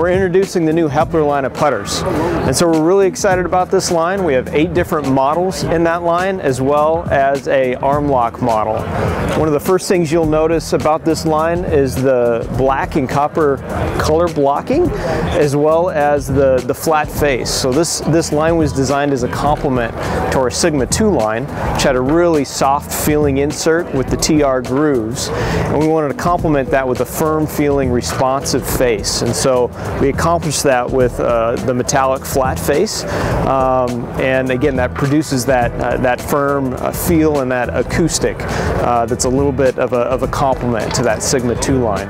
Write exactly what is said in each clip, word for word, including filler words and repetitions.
we're introducing the new Hepler line of putters. And so we're really excited about this line. We have eight different models in that line, as well as a arm lock model. One of the first things you'll notice about this line is the black and copper color blocking, as well as the, the flat face. So this, this line was designed as a complement to our Sigma two line, which had a really soft feeling insert with the T R grooves. And we wanted to complement that with a firm feeling responsive face. And so we accomplished that with uh, the metallic flat face. Um, and again, that produces that, uh, that firm uh, feel and that acoustic uh, that's a little bit of a, of a complement to that Sigma two line.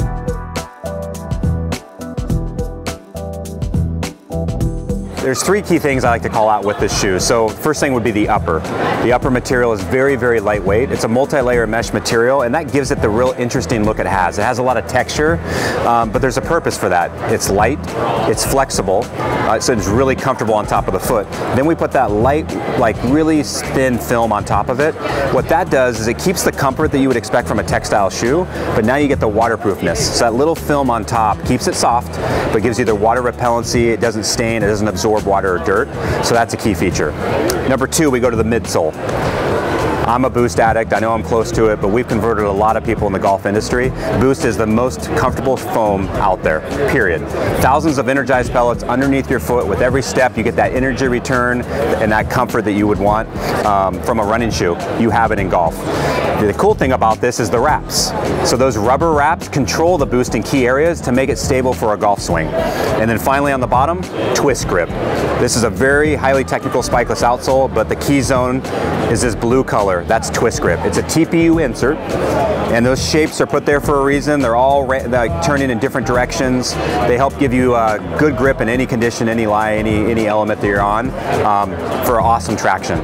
There's three key things I like to call out with this shoe. So first thing would be the upper. The upper material is very, very lightweight. It's a multi-layer mesh material, and that gives it the real interesting look it has. It has a lot of texture, um, but there's a purpose for that. It's light, it's flexible, uh, so it's really comfortable on top of the foot. Then we put that light, like really thin film on top of it. What that does is it keeps the comfort that you would expect from a textile shoe, but now you get the waterproofness. So that little film on top keeps it soft, but gives you the water repellency. It doesn't stain, it doesn't absorb water or dirt, so that's a key feature. Number two, we go to the midsole. I'm a Boost addict, I know I'm close to it, but we've converted a lot of people in the golf industry. Boost is the most comfortable foam out there, period. Thousands of energized pellets underneath your foot. With every step, you get that energy return and that comfort that you would want um, from a running shoe. You have it in golf. The cool thing about this is the wraps. So those rubber wraps control the Boost in key areas to make it stable for a golf swing. And then finally on the bottom, twist grip. This is a very highly technical spikeless outsole, but the key zone is this blue color. That's twist grip. It's a T P U insert, and those shapes are put there for a reason. They're all like, turning in different directions. They help give you a good grip in any condition, any lie, any, any element that you're on um, for awesome traction.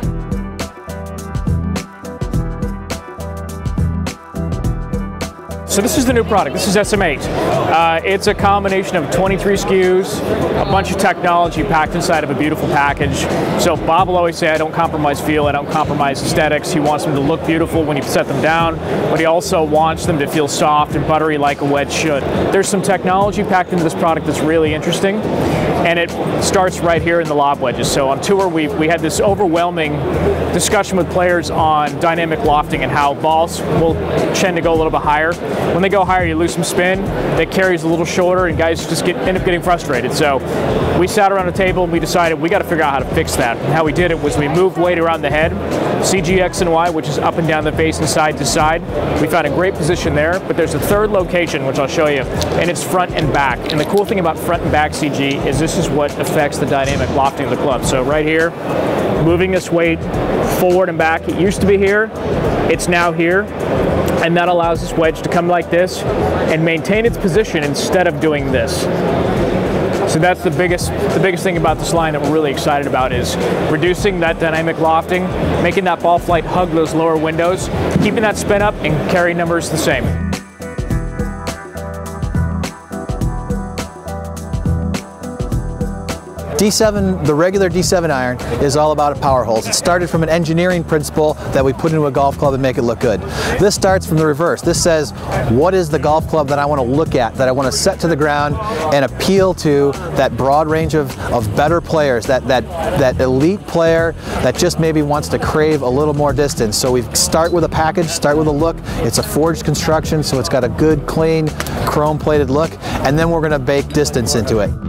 So this is the new product. This is S M eight. Uh, it's a combination of twenty-three S K Us, a bunch of technology packed inside of a beautiful package. So Bob will always say, I don't compromise feel, I don't compromise aesthetics. He wants them to look beautiful when you set them down, but he also wants them to feel soft and buttery like a wedge should. There's some technology packed into this product that's really interesting, and it starts right here in the lob wedges. So on tour, we we had this overwhelming discussion with players on dynamic lofting and how balls will tend to go a little bit higher. When they go higher, you lose some spin. It carries a little shorter, and guys just get, end up getting frustrated. So we sat around a table and we decided we got to figure out how to fix that. And how we did it was we moved weight around the head, C G X and Y, which is up and down the face and side to side. We found a great position there, but there's a third location, which I'll show you, and it's front and back. And the cool thing about front and back C G is this is what affects the dynamic lofting of the club. So right here, moving this weight forward and back. It used to be here, it's now here. And that allows this wedge to come like this and maintain its position instead of doing this. So that's the biggest, the biggest thing about this line that we're really excited about is reducing that dynamic lofting, making that ball flight hug those lower windows, keeping that spin up and carry numbers the same. D seven, the regular D seven iron, is all about power holes. It started from an engineering principle that we put into a golf club and make it look good. This starts from the reverse. This says, what is the golf club that I want to look at, that I want to set to the ground and appeal to that broad range of, of better players, that, that, that elite player that just maybe wants to crave a little more distance. So we start with a package, start with a look. It's a forged construction, so it's got a good, clean, chrome-plated look, and then we're going to bake distance into it.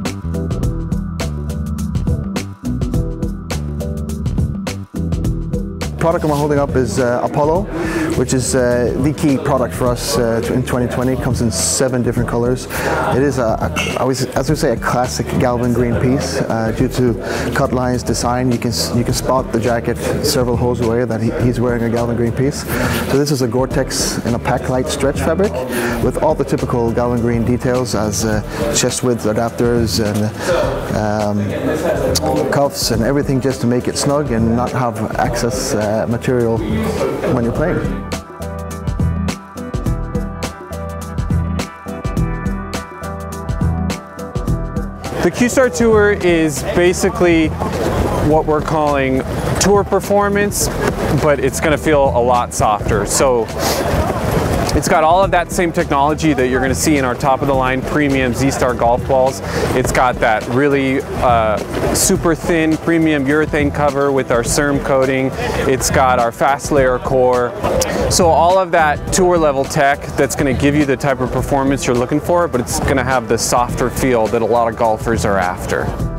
The product I'm holding up is uh, Apollo, which is uh, the key product for us uh, in twenty twenty. It comes in seven different colors. It is, a, a, I was, as we say, a classic Galvin green piece. Uh, due to cut lines, design, you can you can spot the jacket several holes away that he, he's wearing a Galvin green piece. So this is a Gore-Tex in a pack light stretch fabric with all the typical Galvin green details as uh, chest width adapters and um, cuffs and everything, just to make it snug and not have excess uh, material when you're playing. The Q-Star Tour is basically what we're calling tour performance, but it's going to feel a lot softer. So It's got all of that same technology that you're going to see in our top-of-the-line premium Z-Star golf balls. It's got that really uh, super thin premium urethane cover with our C E R M coating. It's got our fast layer core. So all of that tour level tech that's going to give you the type of performance you're looking for, but it's going to have the softer feel that a lot of golfers are after.